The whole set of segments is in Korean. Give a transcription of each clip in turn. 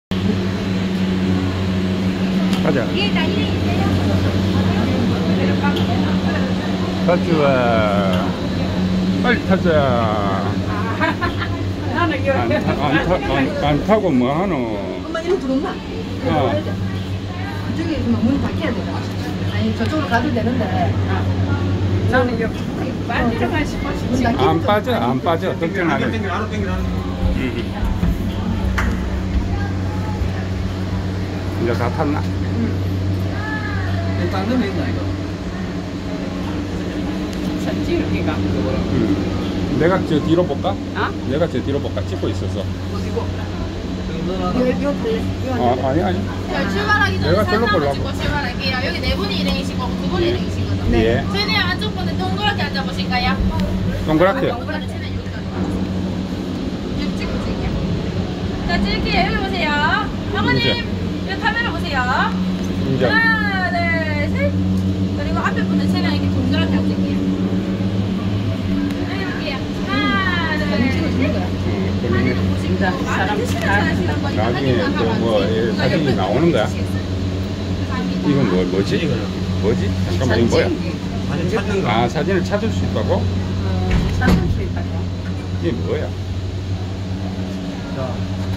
가자. 가자. 빨리 타자. 안 타고 뭐 하노? 엄마 이리 들어온나? 저기 문 닫혀야 돼. 아니 저쪽으로 가도 되는데. 나는 여기 빠지려고 싶어. 안 빠져. 걱정하네. 이제 다 탔나? 딴 데는 있나 이거? 찍을게가. 내가 저 뒤로 볼까? 어? 내가 저 뒤로 볼까? 찍고 있어서. 아니. 자, 출발하기 전에 내가 사진 절로 한번 보려고. 찍고 출발할게요. 여기 네 분이 일행이신 거고 두 분이 일행이시거든요. 예. 최대한 안쪽 분은 동그랗게 앉아보실까요? 동그랗게. 동그랗게 최대한 여기까지. 여기 찍고 찍을게요. 자, 찍을게요. 여기 보세요. 어머님, 여기 카메라 보세요. 인정. 하나, 둘, 셋. 그리고 앞에 분은 최대한 이렇게 동그랗게 앉을게요. 여기 볼게요. 하나, 둘, 셋. 사진을 보시고 사람 드시는 거니까 나중에 또뭐 사진이 나오는 거야? 이건 뭐지? 뭐지? 잠깐만 이거 뭐야? 사진 찾는 거. 아 사진을 찾을 수 있다고? 찾을 수 있다고. 이게 뭐야? 자.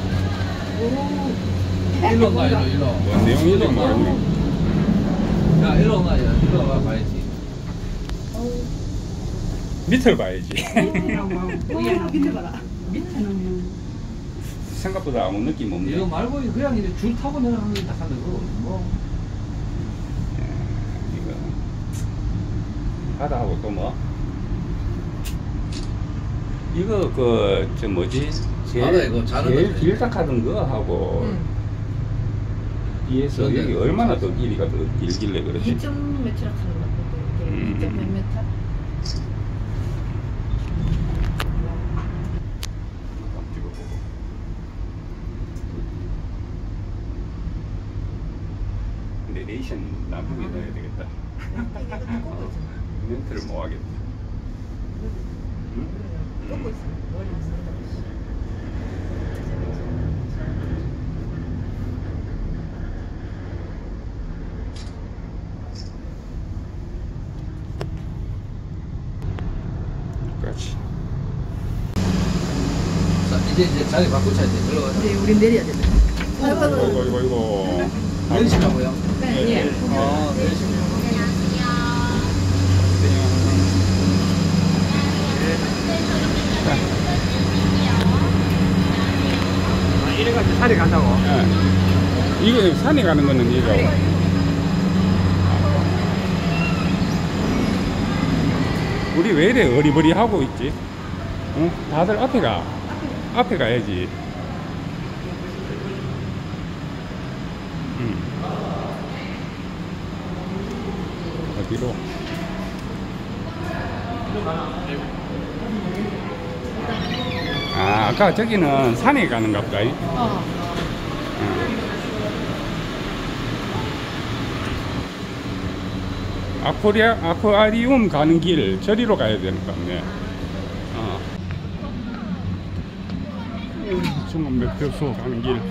일로 가 일로. 뭔 내용인지 모르겠네. 야 일로 가 일로 가 봐야지. 밑을 봐야지. 밑에 봐라. 밑에는 생각보다 아무 느낌 없네. 이거 말고 그냥 이제 줄 타고 내려가는 게 딱 하는 거. 뭐. 이거 바다하고 또 뭐? 이거 그 저 뭐지? 바다 이거 자는 제일 거지. 길딱하던 거 하고 비해서 여기 얼마나 더 길이가 더 길길래 그러지? 2점 몇이라 하는 것 같은데. 2점 몇 미터? 한번 찍어보고. 내레이션 나중에 넣어야 되겠다. 멘트를 뭐 하겠다. 꽂고 있어. 머리 있어. 그렇지. 자 이제 자리 바꾸자 이제 들어가자. 이제 우리 내려야 된다. 이거. 내리시라고요? 네. 예. 아 내리시면. 이래가지고 산에 간다고? 예. 이게 산에 가는 거는 이거. 우리 왜 이래 어리버리 하고 있지? 응? 다들 앞에 가. 앞에 가야지. 어디로? 아, 아까 저기는 산에 가는가 보다. 아쿠아리움 가는 길 저리로 가야 되는 것 같네. 중앙 매표소 가는 길.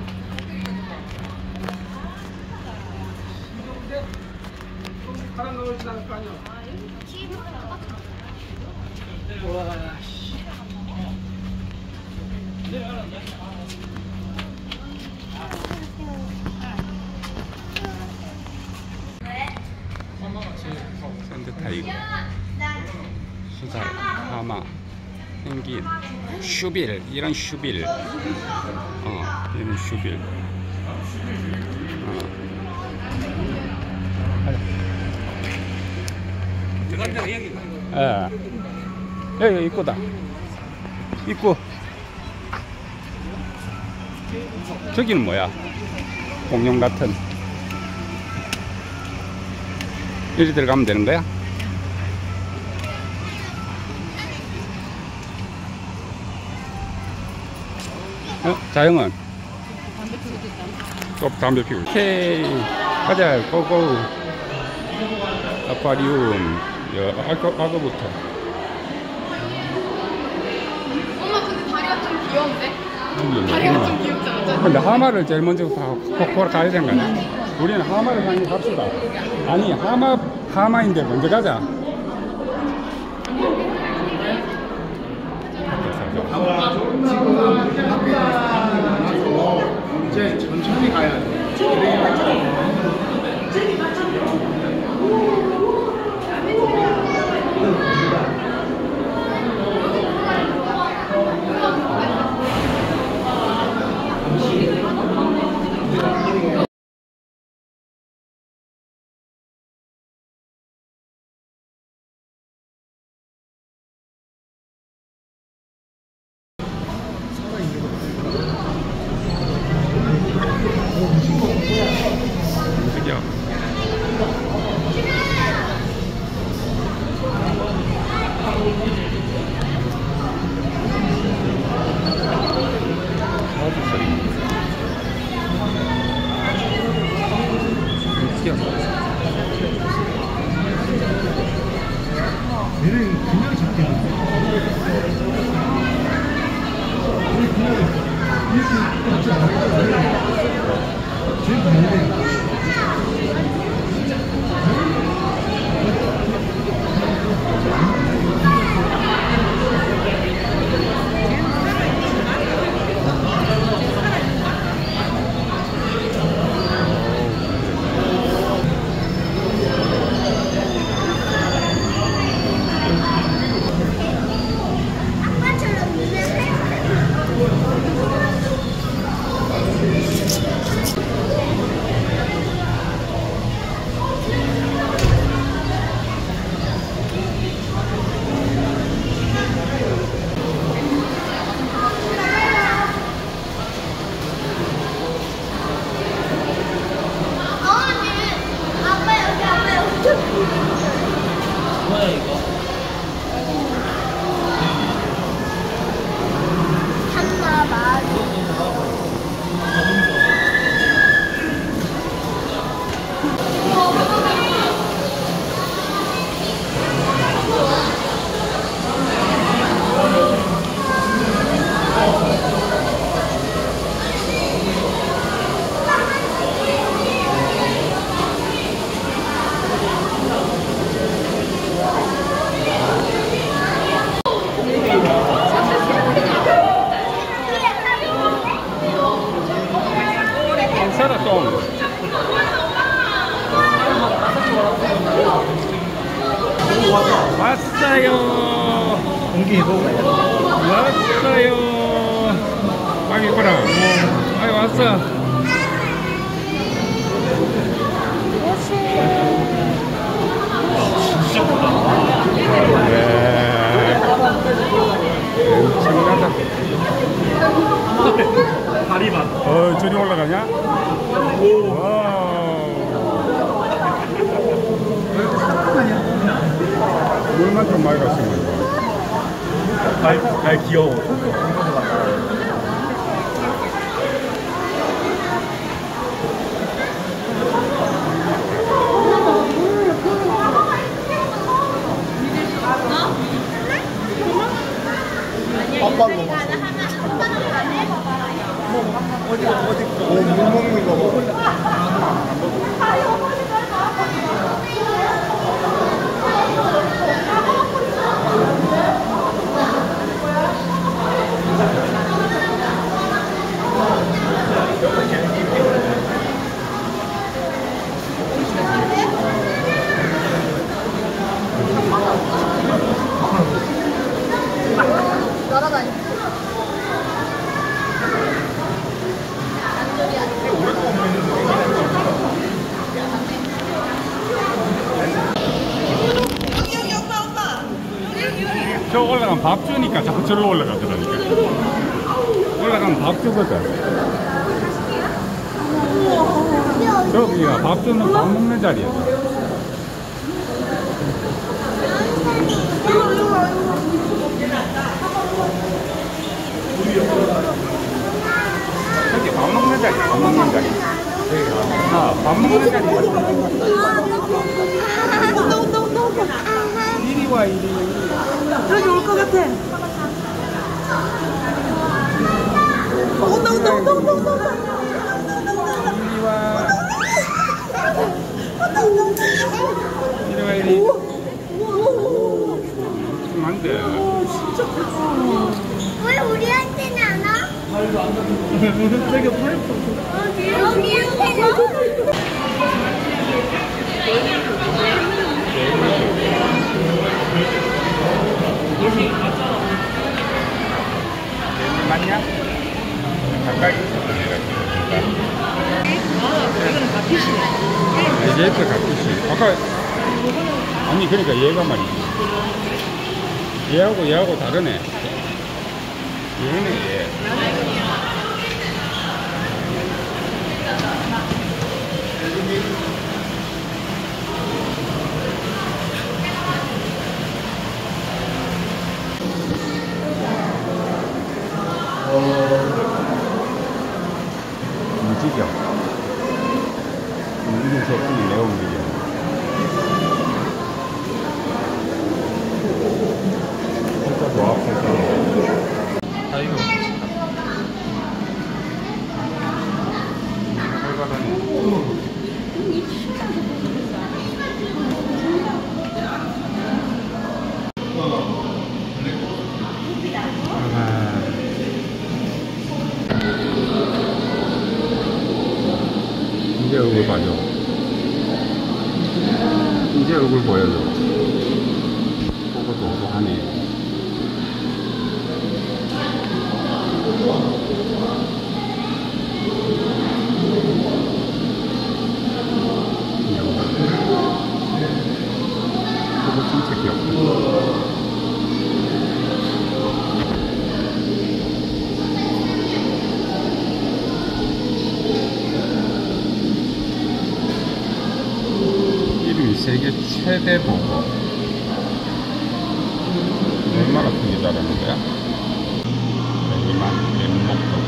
샌드타이거, 수달, 하마, 펭귄, 슈빌, 이런 슈빌, 이런 슈빌. 여기 입구다. 입구. 저기는 뭐야? 공룡 같은. 여기 들어가면 되는 거야? 자영은? 또 담배 피우고. 오케이. 가자, 고고. 아쿠아리움. 아까부터. 엄마 근데 다리가 좀 귀여운데? 다리가 좀 귀엽잖아. 근데 하마를 제일 먼저 보러 가야 되는 거야. 우리는 하마를 향해 갑시다. 아니 하마인데 먼저 가자. 이제 천천히 가야 돼. 움직여. 얘는 그냥 잡게 돼. 이렇게 같이 안 해. 제일 반대. 왔어요. 공기 보고. 왔어요. 막 있구나. 아이 왔어. 진짜 크다. 네. 엄청나다. 다리 봐. 저리 올라가냐? 와우. 물만큼 많이 갔으면. 발 귀여워. 아빠도 먹었어. 물 먹는 거 먹어. 저 올라가면 밥 주니까 자꾸 저로 올라가더라니까. 올라가면 밥 주거든. 저기가 밥 주는 밥 먹는 자리였어. 저기 밥 먹는 자리, 밥 먹는 자리. 밥 먹는 자리. 이리 와, 이리. 여기 올 것 같아. 이리 와. 이리 와, 이리. 안 돼. 왜 우리한테는 안 와? 여기한테는? 맞냐? 가까이 있어. 얘도 가끔씩. 아까 아니 그러니까 얘가 말이지. 얘하고 다르네. 얘는 얘. 움직여. 움직일 수 없으니 내가 움직여. 진짜 좋아, 진짜. 아이고. 헐받아네. 이제 얼굴 봐줘. 이제 얼굴 보여줘. 보고도 오도하네. 그거 진짜 귀엽다. 세계 최대 보고 얼마나 크게 자라는 거야? 여기만 뱀목도.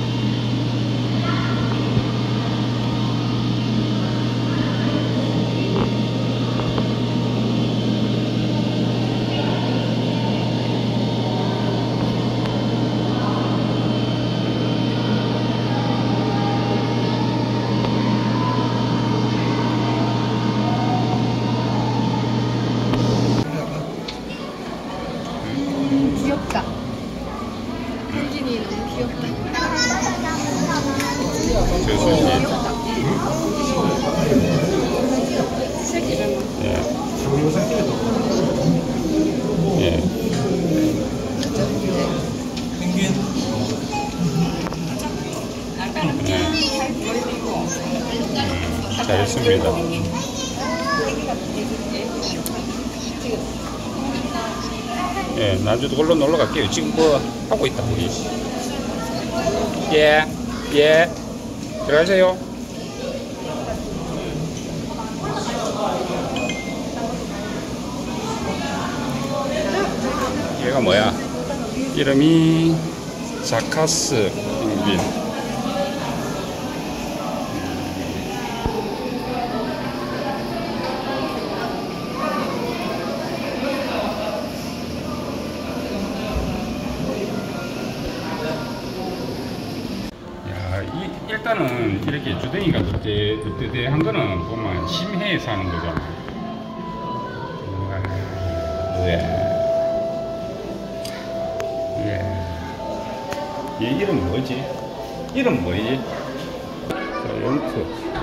귀엽다. 현진이 너무 귀엽다. 예. 잘했습니다. 예, 나중에 걸로 놀러 갈게요. 지금 뭐 하고 있다, 우리. 예, 예. 들어가세요. 얘가 뭐야? 이름이 자카스 펭귄. 일단은 이렇게 주댕이가 늑대한 거는 보면 심해에 사는 거잖아. 얘 이름 뭐지? 이름 뭐지? 영트.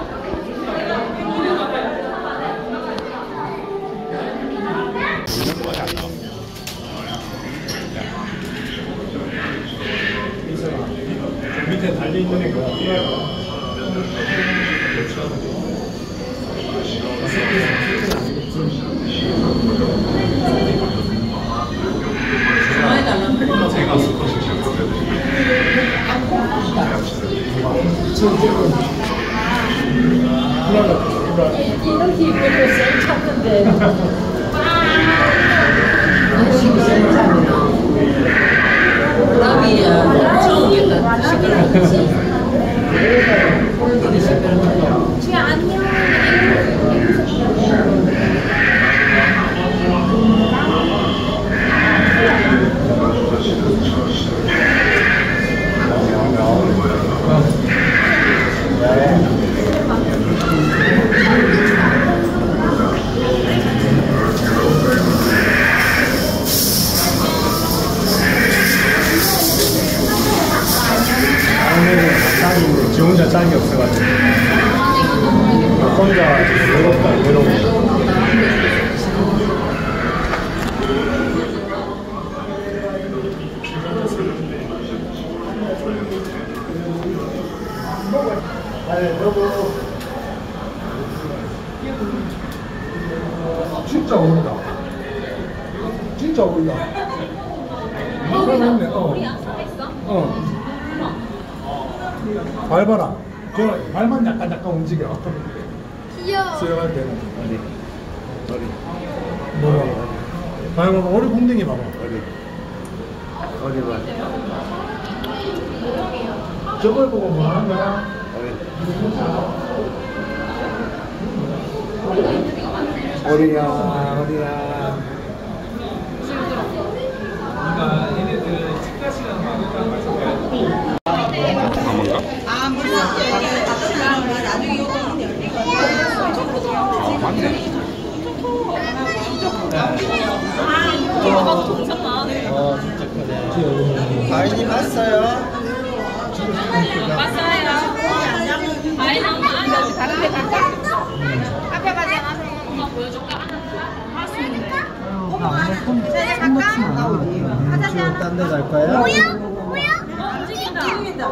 이름 뭐야 너? 밑에 달려있는 애가 제가 이렇게 입고 셀 찾는데 남이야 처음이다 시끄러워. 안녕. 혼자 짝이 없어가지고 혼자 외롭다 외로워. 진짜 어울린다. 진짜 어울린다. 그러네. 밟아라. 저 발만 약간 움직여. 귀여워. 수영할 때는. 어디? 뭐야? 밟아봐. 오리 공댕이 봐봐. 어디 봐. 저걸 보고 뭐 하는 거야? 어리야. 아이님 봤어요? 봤어요. 아이 너무 안 돼. 다른 데 갈까? 앞에 가자. 엄마 보여줄까? 할수 있는데. 지금 딴 데 갈 거예요? 움직인다.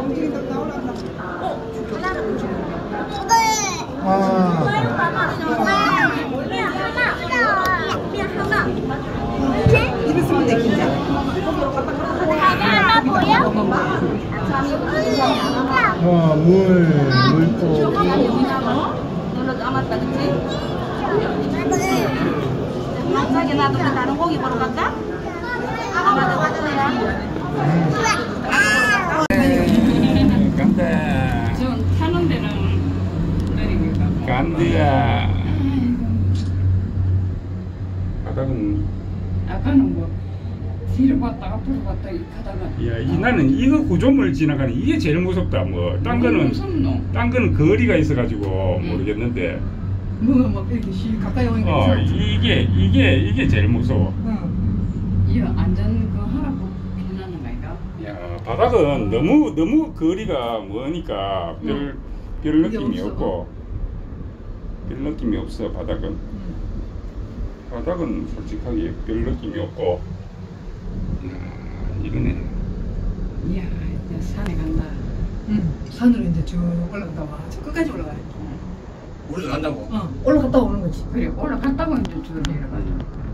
물고기. 너는 까맣다, 그치? 자기 나도 다른 고기 보러 갈까? 맞아. 간다. 좀 타는 데는 내리니까. 간디야. 바닥은 아까는 뭐 뒤로 갔다 앞으로 갔다 이렇게 하다가 야, 나는 이거 구조물 지나가는 이게 제일 무섭다. 뭐 딴 거는 무섭노? 딴 거는 거리가 있어가지고 모르겠는데. 뭐가 이렇게 가까이 오니까 이게 제일 무서워. 이 안전 그 하라고 해놨는 거 아이가? 야, 바닥은 너무 거리가 머니까 별 그게 느낌이 없어. 없고 별 느낌이 없어. 바닥은 솔직하게 별 느낌이 없고. 야, 이거네. 이야 이제 산에 간다. 산으로 이제 쭉 올라간다 와. 저 끝까지 올라가야 돼. 올라간다고? 올라갔다 오는 거지. 그래 올라갔다고 이제 쭉 내려가죠.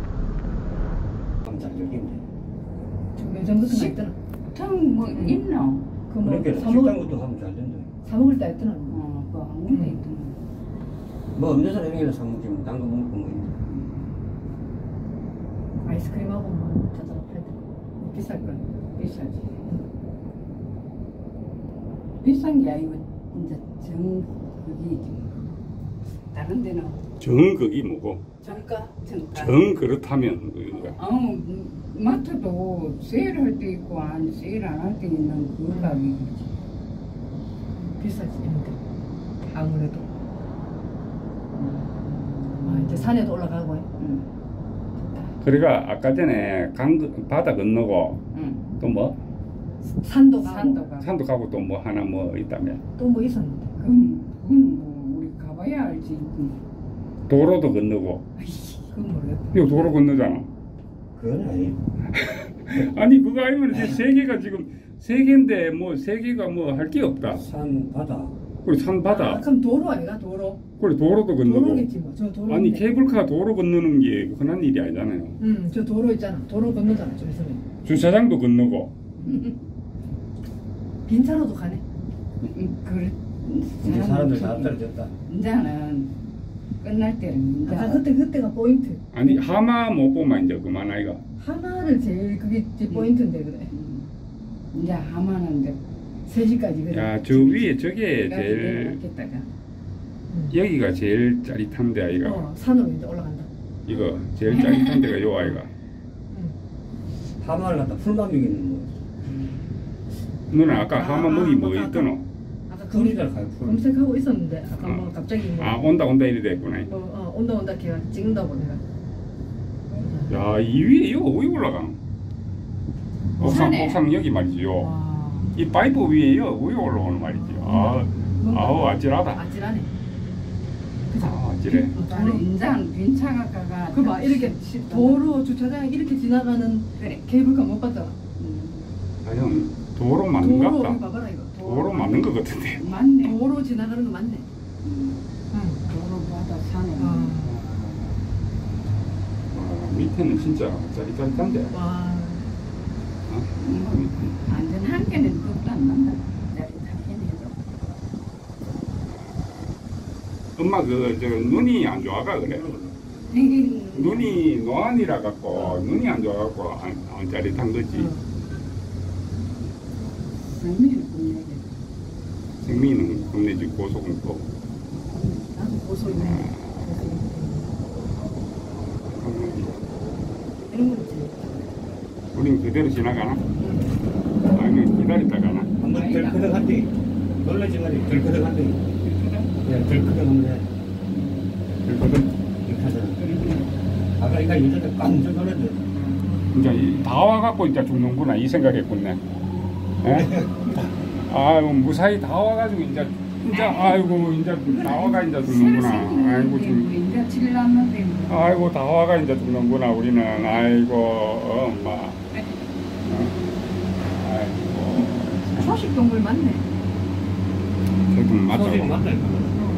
매점 같은 거 있더라. 뭐 있나? 그뭐 식당부터 하면 잘 된다. 사 먹을 때 있더라. 그거 아무데 있더라. 뭐 없는 사람이라 사 먹지 뭐 딴 거 먹고 뭐 있나. 아이스크림하고 뭐 찾아서 팔더라. 비쌀 거야. 비싸지. 비싼 게 아니고 이제 정극이지. 다른 데는 정극이 뭐고? 정가. 정 그렇다면 그거가. 마트도 세일할 때 있고 안 세일 안 할 때 있는 그 가격이지. 비싸지 근데 아무래도. 이제 산에도 올라가고. 그러니까 아까 전에 바다 건너고 또 뭐? 산도 가고. 산도 가고 또 뭐 하나 뭐 있다며? 또 뭐 있었는데? 그건 뭐 우리 가봐야 알지. 도로도 건너고. 그건 모르겠다. 이거 도로 건너잖아. 그건 아니에요. 아니 그거 아니면 이제 세 개가 지금 세 개인데 뭐 세 개가 뭐 할 게 없다. 산 바다. 그리고 산 바다. 그럼 도로 아이가 도로? 그리고 도로도 건너고. 도로겠지 뭐. 저 도로. 아니 케이블카 도로 건너는 게 흔한 일이 아니잖아요. 저 도로 있잖아. 도로 건너잖아. 저 있으면. 주차장도 건너고. 빈 차로도 가네. 그래. 이제 사람들 다 떨어졌다. 이제는 끝날 때는 이제 아 그때가 포인트. 아니 하마 못 보면 이제 그만 아이가. 하나를 제일 그게 제 포인트인데 그래. 이제 하마는 이제 3시까지 그래. 야 저 위에 저게 제일 내려갔겠다. 여기가 제일 짜릿한데 아이가. 산으로 이제 올라간다. 이거 제일 짜릿한 데가 요 아이가. 하마를 갖다 풀만 먹이는 뭐. 너는 아까 하마 먹이 뭐 있더노? 아까 풀이잘 가요. 풀. 검색하고 있었는데 아까 뭐 갑자기 뭐, 아 온다 이래 됐구나. 온다 걔가 찍는다고 내가. 야이 위에 이거 어디 올라가노? 산에. 옥상 여기 말이지요. 이 파이프 위에 이거 어디 올라오는 말이지. 아 아찔하다. 아찔하네. 아찔해. 나는 인장 빈차가 가가. 그봐 이렇게 도로 주차장 이렇게 지나가는 그래. 케이블카 못 봤잖아. 과연 도로 맞는 것 도로 같다. 봐봐라 이거. 도로 맞는 것 같은데. 맞네. 도로 지나가는 거 맞네. 도로 바다 산에. 와, 밑에는 진짜 짜릿짜릿한데. 와. 어? 완전 한 개는 끝도 안 난다. 짜릿하긴 해도. 엄마 저 눈이 안 좋아가 그래. 눈이 노안이라 갖고 눈이 안 좋아갖고 안 짜릿한 거지. 생미를 끝내야 돼. 생미는 겁내지 고소금 또. 나도 고소 있네. 이런 거 있지. 우린 그대로 지나가나? 아니면 기다렸다 가나? 한번 덜커덕한데 놀라지 말이 덜커덕한데 그냥 덜커덕하면 돼. 그거든. 이렇게 하잖아. 아까 이거 여자들 깜짝 놀랐네. 이제 다 와갖고 이제 죽는구나 이 생각했군네. 예? 아유 무사히 다 와가지고 이제 아이고 이제 다 와가 이제 죽는구나. 아이고 이제 칠 났는데. 아이고 다 와가 이제 죽는구나 우리는. 아이고 엄마. 아이고. 초식 동물 맞네. 저좀 맞다. 소식 맞다 이거.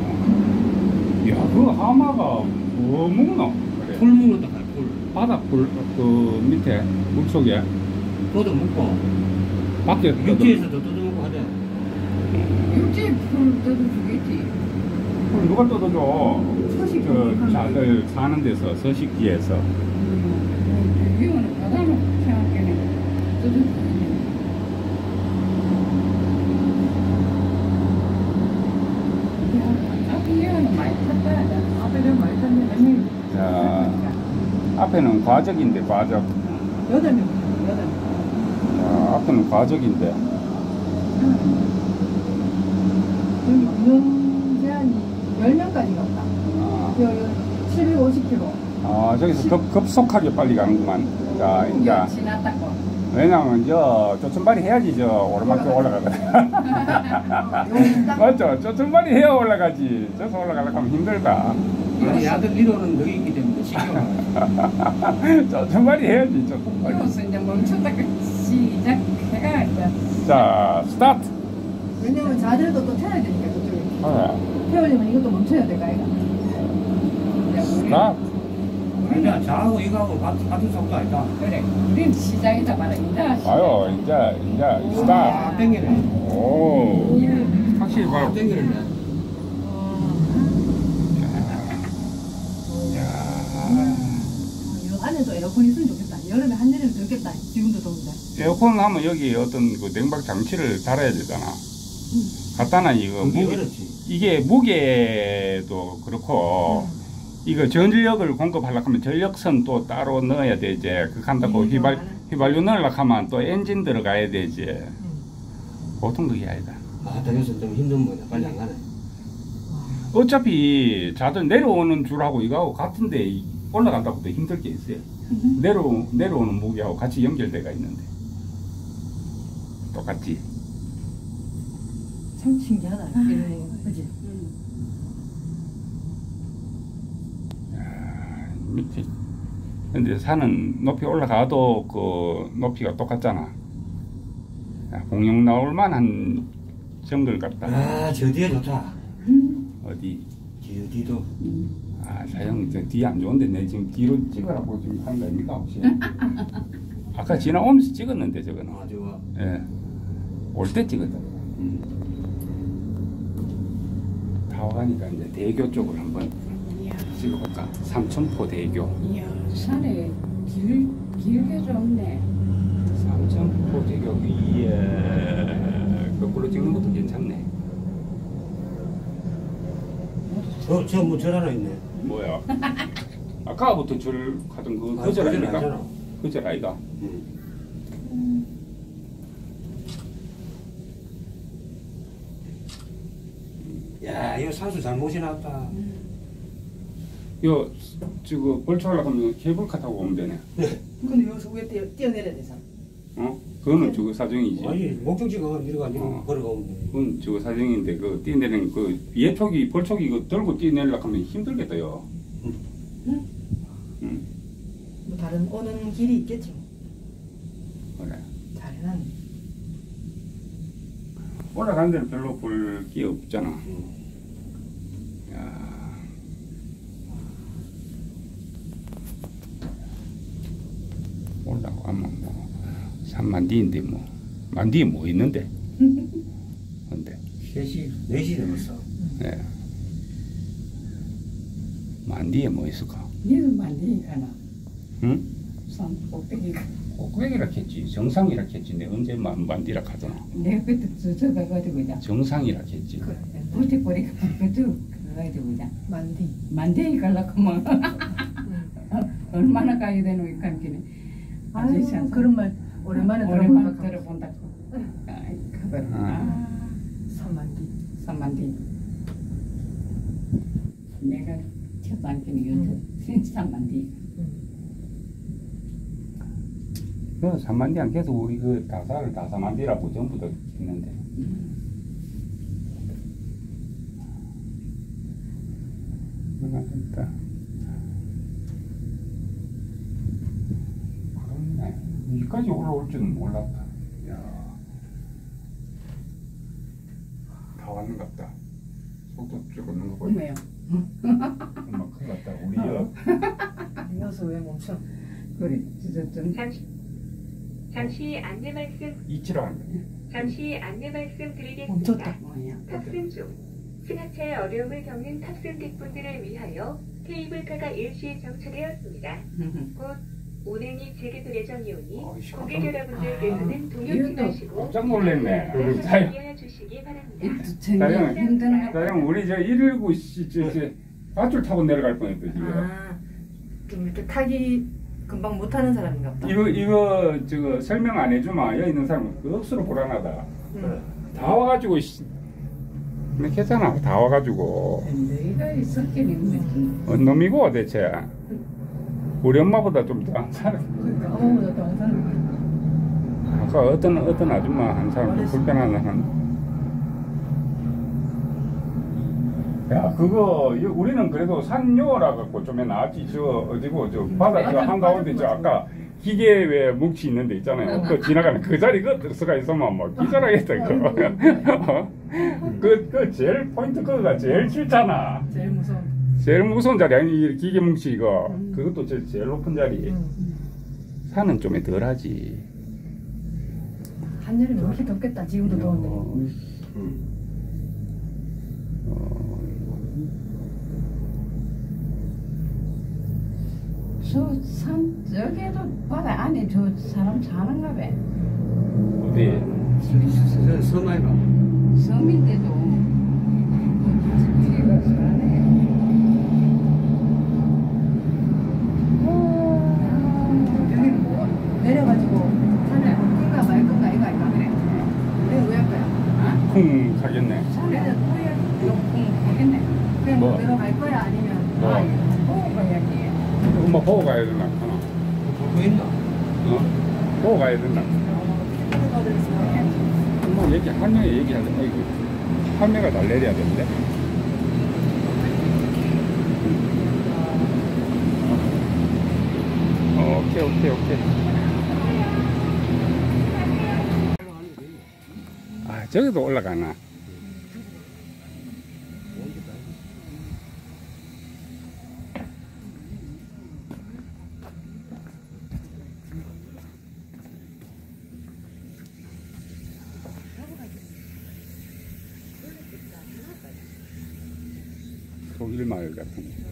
야그 하마가 뭐 먹노? 그래. 풀 먹는다 풀. 바닥불 그 밑에 물속에 그것도 먹고 밖에 육지에서도 뜯어먹고 하대. 육지 풀 떠도 주겠지. 그럼 누가 뜯어줘? 초식 저 동물 자들 사는 데서 서식지에서. 이거는 바다로 생각해내. 떠도 주겠네. 이거는 많이 탔다. 앞에는 많이 탔는데. 자 앞에는 과적인데 과적. 8명. 8명. 자, 앞에는 과적인데. 여기 인원 제한이 10명까지가 없다. 여기 750km. 아 저기서 급속하게 빨리 가는구만. 자 이제 지났다고. 왜냐면 저 조천발이 해야지 저 오르막길 올라가거든. 맞죠? 조천발이 해야 올라가지. 저서 올라가려고 하면 힘들다. 우리 아들 미로는 여기 있기 때문에 시켜. 조천발이 해야지 조천발이. 이것은 이제 멈췄다가 시작해가 이제. 자 스타트. 왜냐면 자들도 또 태워야 되니까 저쪽에. 네. 태우려면 이것도 멈춰야 될 거야. 스타트. 그냥 저하고 이거하고 같은 속도 아니다. 그래, 우린 시작이다 말아. 이제 아유 이제 스타트. 아 땡기네. 오. 확실히 아 바로. 땡기네. 이 안에도 에어컨 있으면 좋겠다. 여름에 한여름 덥겠다. 지금도 더운데. 에어컨 하면 여기 어떤 그 냉각 장치를 달아야 되잖아. 갖다나 이거 그게 무게, 어렵지. 이게 무게도 그렇고 이거 전력을 공급하려고 하면 전력선 또 따로 넣어야 되지. 그 한다고 휘발유 넣으려고 하면 또 엔진 들어가야 되지. 보통 그게 아니다. 아 다녀서 좀 힘든 거네. 빨리 안 가네. 어차피 자들 내려오는 줄하고 이거하고 같은데 올라간다고 더 힘들 게 있어요. 내려오는 무게하고 같이 연결돼가 있는데 똑같지. 참 신기하다. 그지? 밑에 근데 산은 높이 올라가도 그 높이가 똑같잖아. 공룡 나올 만한 정글 같다. 아 저 뒤에 좋다. 어디? 저 뒤도. 아 사형 저 뒤에 안 좋은데 내 지금 뒤로 찍으라고 지금 한 겁니까 혹시? 아까 지나오면서 찍었는데 저거는. 아 좋아. 예. 올 때 찍었다. 다 와가니까 이제 대교 쪽을 한번 찍어볼까? 삼천포 대교. 이야, 산에 길게 좁네. 삼천포 대교 위에 거꾸로 찍는 것도 괜찮네. 저뭐 절 하나 있네. 뭐야? 아까부터 절 하던 그 아, 거절 거절 아닙니까? 아니잖아. 거절 아이가? 야 이거 산수 잘못이 나왔다. 요 저거 벌초하려고 하면 케이블카 타고 오면 되네. 근데 여기서 위에 뛰어내려야 되잖아. 어? 그거는 주거 사정이지. 아니 목적지가 이리가 아니고 걸어가면 돼. 그건 주거 사정인데 그 뛰내리는 그 예초기 벌초기 그 들고 뛰내려고 하면 힘들겠다요. 응. 뭐 다른 오는 길이 있겠죠. 그래. 잘 해놨네. 올라가는 데는 별로 볼 게 없잖아. 야. 올라가면 뭐 산만디인데 뭐 만디에 뭐 있는데? 근데 3시, 4시 넘었어. 예. 만디에 뭐 있을까? 니는 많이 가나? 응? 산 꼭대기. 꼭대기라 했지. 정상이라 했지. 내 언제 만디라 하더나. 내가 그때 저저 가가지고 그냥 정상이라 했지. 그래. 부티 버리고 그저 가가지고 그냥 만디. 만대기 갈라고 뭐 얼마나 가야 되노 이 감기는. 아유 그런 말 오랜만에 오랜만에 들어본다. 들어본다고. 아이 그거. 아. 산만디. 산만디. 내가 첫 안기는 요즘 산만디. 그 산만디 안 계속 우리 그 다사를 다사만디라고 전부 다 했는데. 됐다. 그렇네. 여기까지 올라올 줄은 몰랐다. 야. 다 왔는 것 같다. 속도 조금 넣고. 어머요. 엄마 큰일 났다. 우리 이어서 왜 멈춰? 그래 좀 잠시 안내 말씀 이치라 한 거야. 잠시 안내 말씀 멈췄다. 드리겠습니다. 뭐야. 탑승 중 승하차에 어려움을 겪는 탑승객분들을 위하여 케이블카가 일시 정차되었습니다. 곧 운행이 재개될 예정이오니 어이씨, 고객 여러분들께서는 동요하시고 깜짝 놀랐네. 준비해 주시기 바랍니다. 정말 힘드나. 나영 우리 저 119 저 밧줄 타고 내려갈 뻔했다 지금. 아, 좀 이렇게 타기 금방 못하는 사람인가 보다. 이거 저거 설명 안 해주마. 여기 있는 사람은 억수로 불안하다. 다 와가지고 이렇게 했잖아. 다 와가지고 내가 있었기는 어떤 놈이고 대체. 우리 엄마보다 좀 더 한 사람. 그러니까 어머보다 더 사람. 아까 어떤 아줌마 한 사람 불편한 한. 야 그거 우리는 그래도 산요라 갖고 좀 나았지. 저 어디고 저 바다 저 한가운데 저 아까 기계 왜 뭉치 있는 데 있잖아요. 그 지나가는 그 자리 그 들어가 있으면 뭐 기절하겠다 그거. 그 제일 포인트 그거가 제일 싫잖아. 제일 무서운 자리 아니 기계 뭉치 이거. 그것도 제일 높은 자리. 산은 좀 덜하지. 한여름에 훨씬 덥겠다. 지금도 더운데. 저 산 저기도 바다 안에 저 사람 사는가 봐. 어디? 섬 아이가. 섬인데도 집지가 사네. 여기는 뭐 내려가지고 산에 올까 말 건가 이거 아이가 그래. 우리는 왜 할 거야? 쿵 사겠네. 산에는 쿵 하겠네. 그냥 뭐? 내려갈 거야 아니면 뭐? 보고 가야지. 엄마 보고 가야 된다. 하나. 보인다. 보고 가야 된다. 엄마 얘기 한 명이 얘기하자. 이거 한 명가 날 내려야 되는데. 오케이. 아 저기도 올라가나. 독일마을 같은 거.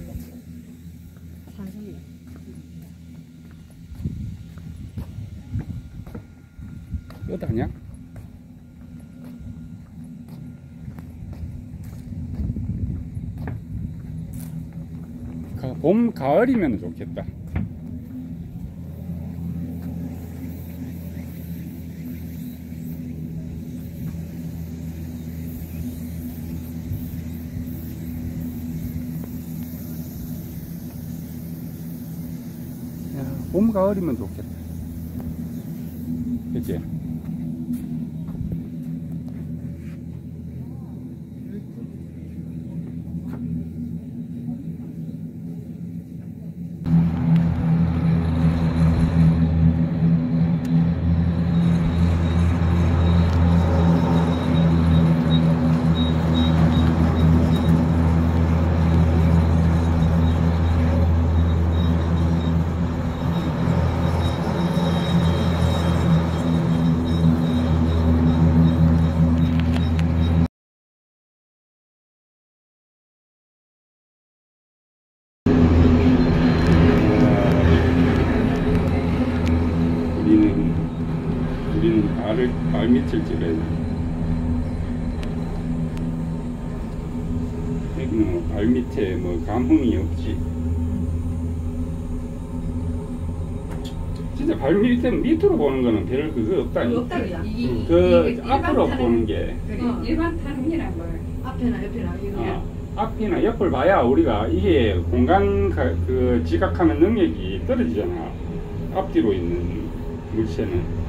끝 아니야? 봄, 가을이면 좋겠다. 봄, 가을이면 좋겠다. 그치? 발밑을 찍어야 돼. 여기는 뭐 발밑에 뭐 감흥이 없지. 진짜 발밑에 밑으로 보는 거는 별 그거 없다니까. 없다고요. 그 앞으로 보는 게. 일반 타는이란 걸. 앞에나 옆에나 이거. 앞이나 옆을 봐야 우리가 이게 공간 그 지각하는 능력이 떨어지잖아. 앞뒤로 있는 물체는.